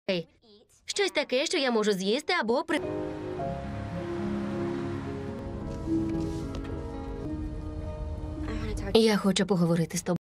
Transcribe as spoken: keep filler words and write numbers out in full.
Щось таке, що я можу з'їсти або при... Я хочу поговорити з тобою.